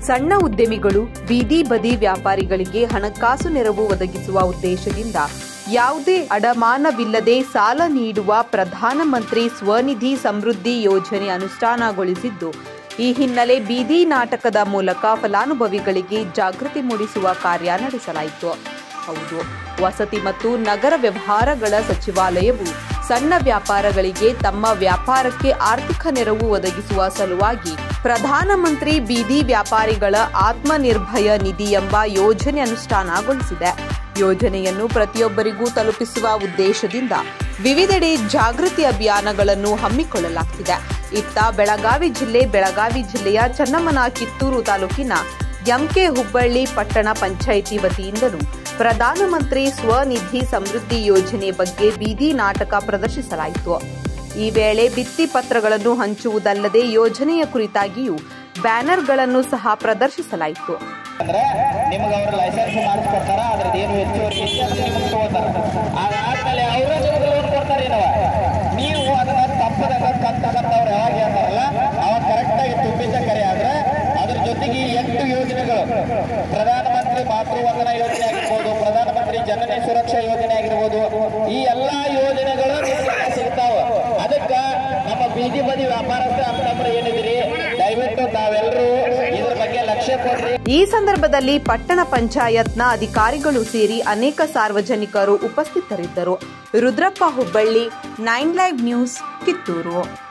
ಸಣ್ಣ ಉದ್ಯಮಿಗಳು, ಬೀದಿ ಬದಿ ವ್ಯಾಪಾರಿಗಳಿಗೆ ಹಣಕಾಸು ನೆರವು ಒದಗಿಸುವ ಉದ್ದೇಶದಿಂದ ಯಾವುದೇ ಅಡಮಾನವಿಲ್ಲದೆ ಸಾಲ ನೀಡುವ ಪ್ರಧಾನಮಂತ್ರಿ ಸ್ವನಿಧಿ ಸಮೃದ್ಧಿ ಯೋಜನೆ ಅನುಷ್ಠಾನಗೊಳಿಸಿದ್ದು, ಈ ಹಿನ್ನೆಲೆ ಬೀದಿ ನಾಟಕದ ಮೂಲಕ ಫಲಾನುಭವಿಗಳಿಗೆ ಜಾಗೃತಿ ಮೂಡಿಸುವ ಕಾರ್ಯ ನಡೆಸಲಾಯಿತು. ಹೌದು, ವಸತಿ ಮತ್ತು ನಗರ ವ್ಯವಹಾರಗಳ ಸಚಿವಾಲಯವು ಸಣ್ಣ ವ್ಯಾಪಾರಗಳಿಗೆ ತಮ್ಮ ವ್ಯಾಪಾರಕ್ಕೆ ಆರ್ಥಿಕ ನೆರವು ಒದಗಿಸುವ ಸಲುವಾಗಿ ಪ್ರಧಾನಮಂತ್ರಿ ಬೀದಿ ವ್ಯಾಪಾರಿಗಳ ಆತ್ಮನಿರ್ಭಯ ನಿಧಿ ಎಂಬ ಯೋಜನೆ ಅನುಷ್ಠಾನಗೊಳಿಸಿದೆ. ಯೋಜನೆಯನ್ನು ಪ್ರತಿಯೊಬ್ಬರಿಗೂ ತಲುಪಿಸುವ ಉದ್ದೇಶದಿಂದ ವಿವಿಧೆಡೆ ಜಾಗೃತಿ ಅಭಿಯಾನಗಳನ್ನು ಹಮ್ಮಿಕೊಳ್ಳಲಾಗುತ್ತಿದೆ. ಇತ್ತ ಬೆಳಗಾವಿ ಜಿಲ್ಲೆಯ ಚನ್ನಮ್ಮನ ಕಿತ್ತೂರು ತಾಲೂಕಿನ ಎಂಕೆ ಹುಬ್ಬಳ್ಳಿ ಪಟ್ಟಣ ಪಂಚಾಯಿತಿ ವತಿಯಿಂದಲೂ ಪ್ರಧಾನಮಂತ್ರಿ ಸ್ವನಿಧಿ ಸಮೃದ್ಧಿ ಯೋಜನೆ ಬಗ್ಗೆ ಬೀದಿ ನಾಟಕ ಪ್ರದರ್ಶಿಸಲಾಯಿತು. ಈ ವೇಳೆ ಭಿತ್ತಿ ಪತ್ರಗಳನ್ನು ಹಂಚುವುದಲ್ಲದೆ ಯೋಜನೆಯ ಕುರಿತಾಗಿಯೂ ಬ್ಯಾನರ್ಗಳನ್ನು ಸಹ ಪ್ರದರ್ಶಿಸಲಾಯಿತು. ನಿಮಗೆ ಅವರು ಲೈಸೆನ್ಸ್ ಮಾಡಿಸ್ಕೊಡ್ತಾರ, ಅದ್ರದ್ದು ಏನು ಹೆಚ್ಚುವರಿ ನಿಮಗೆ ತಗೋತಾರ, ಅದಾದ್ಮೇಲೆ ಅವರೇ ನಿಮಗೆ ಲೋನ್ ಕೊಡ್ತಾರೆ. ನೀವು ಅದನ್ನ ತಪ್ಪದಂಗ ಕಂತವ್ರು ಯಾವಾಗ ಹೇಳ್ತಾರಲ್ಲ ಅವಾಗ ಕರೆಕ್ಟಾಗಿ ತುಂಬಿದ್ದ ಕರೆ ಆದ್ರೆ ಅದ್ರ ಜೊತೆಗೆ 8 ಯೋಜನೆಗಳು, ಪ್ರಧಾನಮಂತ್ರಿ ಮಾತೃವಂದನಾ ಯೋಜನೆ ಆಗಿರ್ಬೋದು, ಪ್ರಧಾನಮಂತ್ರಿ ಜನನಿ ಸುರಕ್ಷಾ ಯೋಜನೆ ಆಗಿರ್ಬೋದು, ಈ ಎಲ್ಲಾ ಯೋಜನೆಗಳು ನಿಮಗೆ ಸಿಗ್ತಾವ. ಅದಕ್ಕೆ ನಮ್ಮ ಬೀದಿ ಬದಿ ವ್ಯಾಪಾರಸ್ಥ ಅಂತಂದ್ರೆ ಏನಿದ್ರಿ, ದಯವಿಟ್ಟು ತಾವೆಲ್ಲರೂ ಇದ್ರ ಬಗ್ಗೆ ಲಕ್ಷ್ಯ ಕೊಡ್ರಿ. ಈ ಸಂದರ್ಭದಲ್ಲಿ ಪಟ್ಟಣ ಪಂಚಾಯತ್ನ ಅಧಿಕಾರಿಗಳು ಸೇರಿ ಅನೇಕ ಸಾರ್ವಜನಿಕರು ಉಪಸ್ಥಿತರಿದ್ದರು. Rudrappa Hubballi, 9 live news, Kittur.